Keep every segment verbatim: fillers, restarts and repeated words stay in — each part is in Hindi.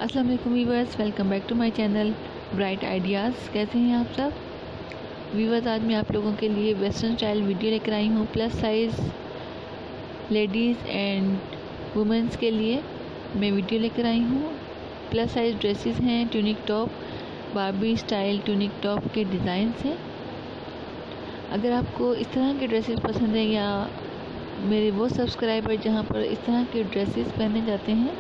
अस्सलाम वालेकुम viewers, welcome back to my channel bright ideas. कैसे हैं आप सब व्यूवर्स? आज मैं आप लोगों के लिए वेस्टर्न स्टाइल वीडियो लेकर आई हूँ। Plus size ladies and womens के लिए मैं वीडियो लेकर आई हूँ। प्लस साइज़ ड्रेसेस हैं, tunic top, Barbie style tunic top के डिज़ाइंस हैं। अगर आपको इस तरह के ड्रेसेस पसंद है या मेरे वो सब्सक्राइबर जहाँ पर इस तरह के ड्रेसेस पहने जाते हैं,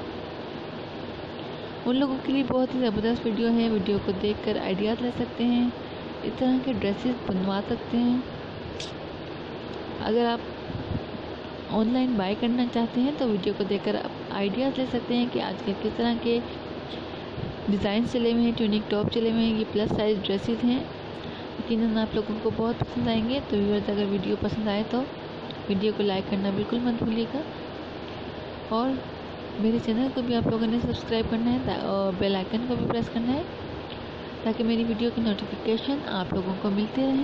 उन लोगों के लिए बहुत ही ज़बरदस्त वीडियो है। वीडियो को देखकर आइडियाज़ ले सकते हैं, इस तरह के ड्रेसेस बनवा सकते हैं। अगर आप ऑनलाइन बाय करना चाहते हैं तो वीडियो को देखकर आप आइडियाज़ ले सकते हैं कि आजकल किस तरह के डिज़ाइन चले हुए हैं, ट्यूनिक टॉप चले हुए हैं। ये प्लस साइज़ ड्रेसेस हैं, यकीनन आप लोगों को बहुत पसंद आएंगे। तो व्यूअर्स, अगर वीडियो पसंद आए तो वीडियो को लाइक करना बिल्कुल मत भूलिएगा और मेरे चैनल को भी आप लोगों ने सब्सक्राइब करना है और बेल आइकन को भी प्रेस करना है ताकि मेरी वीडियो की नोटिफिकेशन आप लोगों को मिलते रहें।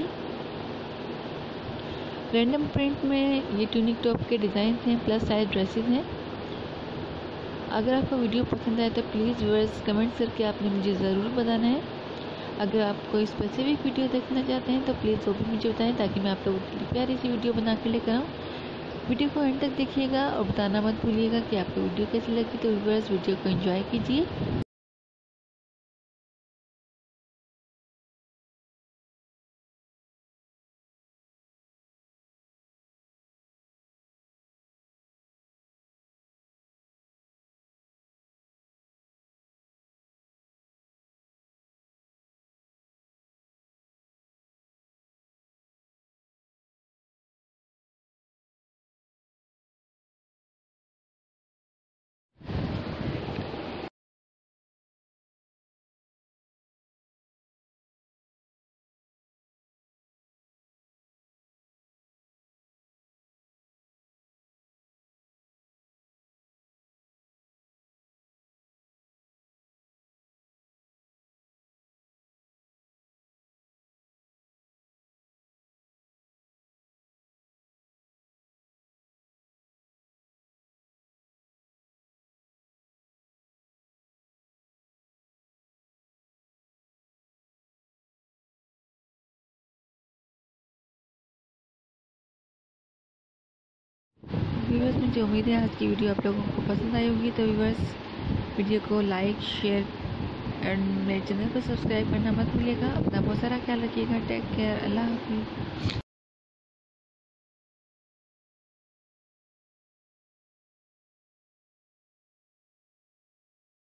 रैंडम प्रिंट में ये ट्यूनिक टॉप के डिज़ाइन हैं, प्लस साइज ड्रेसेस हैं। अगर आपको वीडियो पसंद आए तो प्लीज़ व्यूअर्स कमेंट्स करके आपने मुझे ज़रूर बताना है। अगर आप कोई स्पेसिफिक वीडियो देखना चाहते हैं तो प्लीज़ वो भी मुझे बताएं ताकि मैं आप लोगों के लिए प्यारी सी वीडियो बना के लेकर आऊँ। वीडियो को एंड तक देखिएगा और बताना मत भूलिएगा कि आपको वीडियो कैसी लगी। तो व्यूअर्स, वीडियो को एंजॉय कीजिए। व्यूअर्स, मुझे उम्मीद है आज की वीडियो आप लोगों को पसंद आई होगी। तो व्यूअर्स, वीडियो को लाइक, शेयर एंड मेरे चैनल को सब्सक्राइब करना मत भूलिएगा। अपना बहुत सारा ख्याल रखिएगा। Take care. अल्लाह हाफिज़।